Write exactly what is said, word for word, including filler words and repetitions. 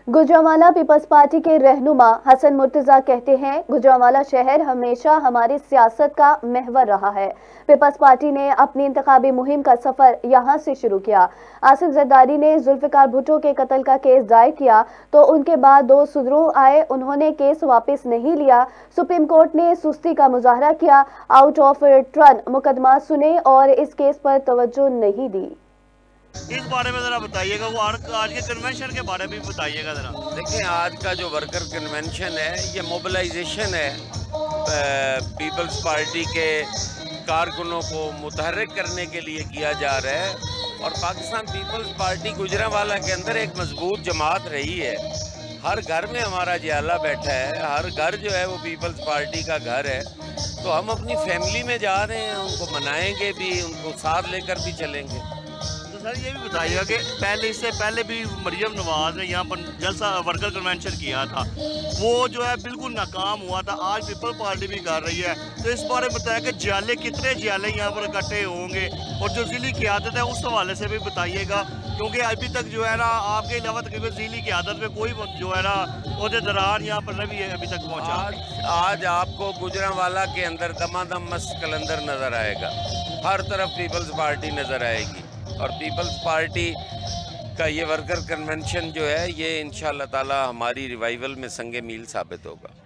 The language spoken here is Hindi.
गुजरांवाला पीपल्स पार्टी के रहनुमा हसन मुर्तजा कहते हैं, गुजरांवाला शहर हमेशा हमारी सियासत का महवर रहा है। पीपल्स पार्टी ने अपनी इंतखाबी मुहिम का सफर यहां से शुरू किया। आसिफ जरदारी ने जुल्फिकार भुट्टो के कत्ल का केस दायर किया तो उनके बाद दो सुधरों आए, उन्होंने केस वापस नहीं लिया। सुप्रीम कोर्ट ने सुस्ती का मुजाहरा किया, आउट ऑफ टर्न मुकदमा सुने और इस केस पर तवज्जो नहीं दी। इस बारे में जरा बताइएगा, वो आज के कन्वेंशन के बारे में भी बताइएगा जरा। देखिए, आज का जो वर्कर कन्वेंशन है ये मोबिलाइजेशन है, पीपल्स पार्टी के कारकुनों को मुतहर्रिक करने के लिए किया जा रहा है। और पाकिस्तान पीपल्स पार्टी गुजरांवाला के अंदर एक मजबूत जमात रही है। हर घर में हमारा जियाला बैठा है, हर घर जो है वो पीपल्स पार्टी का घर है। तो हम अपनी फैमिली में जा रहे हैं, उनको मनाएंगे भी, उनको साथ लेकर भी चलेंगे। सर ये भी बताइएगा कि पहले इससे पहले भी मरियम नवाज ने यहाँ पर जलसा वर्कर कन्वेंशन किया था, वो जो है बिल्कुल नाकाम हुआ था। आज पीपल पार्टी भी कर रही है, तो इस बारे में बताया कि जियाले कितने जियाले यहाँ पर इकट्ठे होंगे और जो ज़िली क़यादत है उस हवाले से भी बताइएगा, क्योंकि अभी तक जो है ना आपके अलावा तकरीबन ज़िली क़यादत में कोई जो है ना ओहदेदार यहाँ पर नहीं है अभी तक पहुँचा। आज, आज आपको गुजरांवाला के अंदर दमादम मस्त कलंदर नज़र आएगा, हर तरफ पीपल्स पार्टी नज़र आएगी। और पीपल्स पार्टी का ये वर्कर कन्वेंशन जो है ये इंशाअल्लाह ताला हमारी रिवाइवल में संगे मील साबित होगा।